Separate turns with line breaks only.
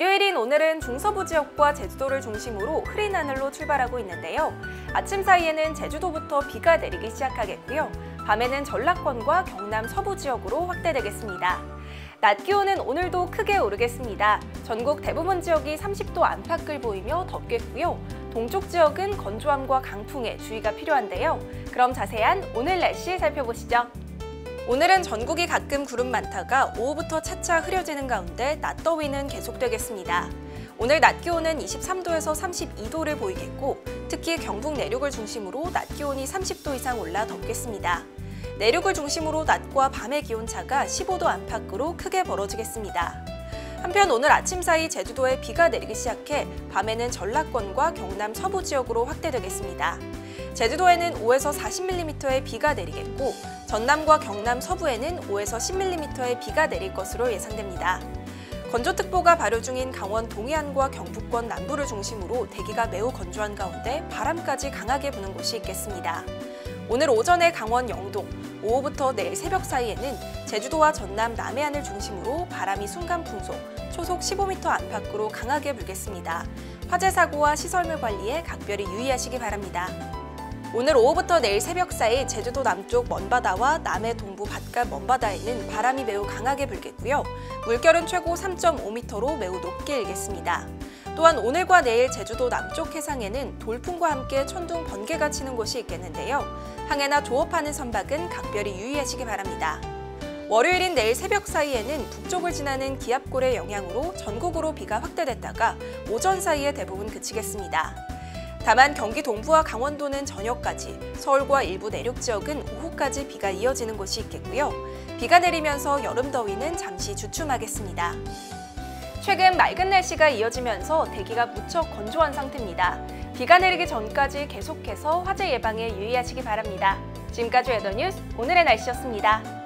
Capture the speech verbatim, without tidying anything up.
일요일인 오늘은 중서부 지역과 제주도를 중심으로 흐린 하늘로 출발하고 있는데요. 아침 사이에는 제주도부터 비가 내리기 시작하겠고요. 밤에는 전라권과 경남 서부 지역으로 확대되겠습니다. 낮 기온은 오늘도 크게 오르겠습니다. 전국 대부분 지역이 삼십 도 안팎을 보이며 덥겠고요. 동쪽 지역은 건조함과 강풍에 주의가 필요한데요. 그럼 자세한 오늘 날씨 살펴보시죠. 오늘은 전국이 가끔 구름 많다가 오후부터 차차 흐려지는 가운데 낮더위는 계속되겠습니다. 오늘 낮 기온은 이십삼 도에서 삼십이 도를 보이겠고 특히 경북 내륙을 중심으로 낮 기온이 삼십 도 이상 올라 덥겠습니다. 내륙을 중심으로 낮과 밤의 기온차가 십오 도 안팎으로 크게 벌어지겠습니다. 한편 오늘 아침 사이 제주도에 비가 내리기 시작해 밤에는 전라권과 경남 서부 지역으로 확대되겠습니다. 제주도에는 오에서 사십 밀리미터의 비가 내리겠고 전남과 경남 서부에는 오에서 십 밀리미터의 비가 내릴 것으로 예상됩니다. 건조특보가 발효 중인 강원 동해안과 경북권 남부를 중심으로 대기가 매우 건조한 가운데 바람까지 강하게 부는 곳이 있겠습니다. 오늘 오전에 강원 영동, 오후부터 내일 새벽 사이에는 제주도와 전남 남해안을 중심으로 바람이 순간 풍속, 초속 십오 미터 안팎으로 강하게 불겠습니다. 화재 사고와 시설물 관리에 각별히 유의하시기 바랍니다. 오늘 오후부터 내일 새벽 사이 제주도 남쪽 먼바다와 남해 동부 바깥 먼바다에는 바람이 매우 강하게 불겠고요. 물결은 최고 삼 점 오 미터로 매우 높게 일겠습니다. 또한 오늘과 내일 제주도 남쪽 해상에는 돌풍과 함께 천둥, 번개가 치는 곳이 있겠는데요. 항해나 조업하는 선박은 각별히 유의하시기 바랍니다. 월요일인 내일 새벽 사이에는 북쪽을 지나는 기압골의 영향으로 전국으로 비가 확대됐다가 오전 사이에 대부분 그치겠습니다. 다만 경기 동부와 강원도는 저녁까지, 서울과 일부 내륙 지역은 오후까지 비가 이어지는 곳이 있겠고요. 비가 내리면서 여름 더위는 잠시 주춤하겠습니다. 최근 맑은 날씨가 이어지면서 대기가 무척 건조한 상태입니다. 비가 내리기 전까지 계속해서 화재 예방에 유의하시기 바랍니다. 지금까지 웨더뉴스 오늘의 날씨였습니다.